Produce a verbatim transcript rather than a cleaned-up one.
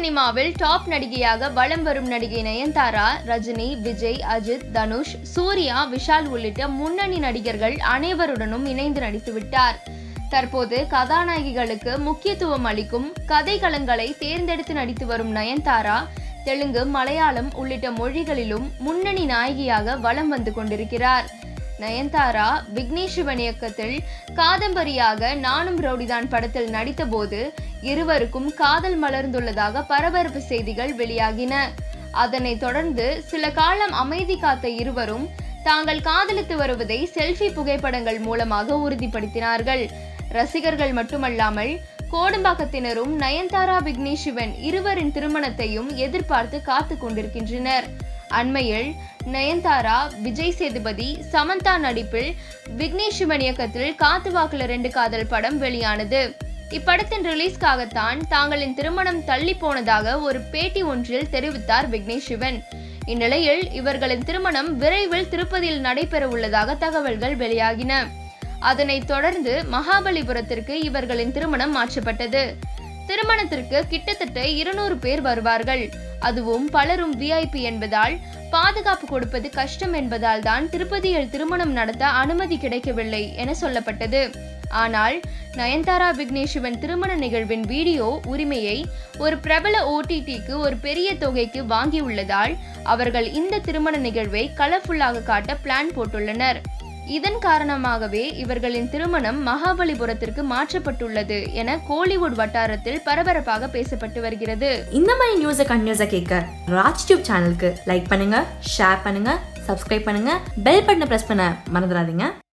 சினிமாவில் டாப் நடிகையாக வலம் வரும் நடிகை நயன்தாரா ரஜினி, விஜய், அஜித், தனுஷ், சூர்யா, விஷால் உள்ளிட்ட முன்னணி நடிகர்கள் அனைவருடனும் இணைந்து நடித்துவிட்டார். தற்போது கதாநாயகிகளுக்கு முக்கியத்துவம் அளிக்கும் கதைக்களங்களை தேர்ந்தெடுத்து நடித்து வரும் நயன்தாரா தெலுங்கு, மலையாளம் உள்ளிட்ட மொழிகளிலும் முன்னணி நாயகியாக வலம் வந்து கொண்டிருக்கிறார். நயன்தாரா விக்னேஷ் சிவன் இயக்கத்தில் காதம்பரியாக நானும் ரவுடிதான் படத்தில் நடித்த போது இருவருக்கும் காதல் மலர்ந்துள்ளதாக பரபரப்பு செய்திகள் வெளியாகின. அதனைத் தொடர்ந்து சில காலம் அமைதி காத்த இருவரும் தாங்கள் காதலித்து வருவதை செல்ஃபி புகைப்படங்கள் மூலமாக உறுதிப்படுத்தினார்கள். ரசிகர்கள் மட்டுமல்லாமல் கோடம்பாக்கத்தினரும் நயன்தாரா, விக்னேஷ் சிவன் இருவரின் திருமணத்தையும் எதிர்பார்த்து காத்து கொண்டிருக்கின்றனர். அண்மையில் நயன்தாரா, விஜய் சேதுபதி, சமந்தா நடிப்பில் விக்னேஷ் சிவன் இயக்கத்தில் காத்து வாக்குல ரெண்டு காதல் படம் வெளியானது. இப்படத்தின் ரிலீஸ்க்காகத்தான் தாங்களின் திருமணம் தள்ளி போனதாக ஒரு பேட்டி ஒன்றில் தெரிவித்தார் விக்னேஷ் சிவன். இந்நிலையில் இவர்களின் திருமணம் விரைவில் திருப்பதியில் நடைபெற உள்ளதாக தகவல்கள் வெளியாகின. அதனைத் தொடர்ந்து மகாபலிபுரத்திற்கு இவர்களின் திருமணம் மாற்றப்பட்டது. திருமணத்திற்கு கிட்டத்தட்ட இருநூறு பேர் வருவார்கள். அதுவும் பலரும் விஐபி என்பதால் பாதுகாப்பு கொடுப்பது கஷ்டம் என்பதால் தான் திருப்பதியில் திருமணம் நடத்த அனுமதி கிடைக்கவில்லை என சொல்லப்பட்டது. ஆனால் நயன்தாரா, விக்னேஷ் சிவன் திருமண நிகழ்வின் வீடியோ உரிமையை ஒரு பிரபல ஓடிடிக்கு ஒரு பெரிய தொகைக்கு வாங்கியுள்ளதால் அவர்கள் இந்த திருமண நிகழ்வை கலர்ஃபுல்லாக காட்ட பிளான் போட்டுள்ளனர். இதன் காரணமாகவே இவர்களின் திருமணம் மகாபலிபுரத்திற்கு மாற்றப்பட்டுள்ளது என கோலிவுட் வட்டாரத்தில் பரபரப்பாக பேசப்பட்டு வருகிறது. இந்த மாதிரி நியூஸை கண்டினியூஸா கேட்க ராஜ் டியூப் சேனலுக்கு லைக் பண்ணுங்க, ஷேர் பண்ணுங்க, சப்ஸ்கிரைப் பண்ணுங்க, பெல் பட்டனை பிரஸ் பண்ண மறந்துடாதீங்க.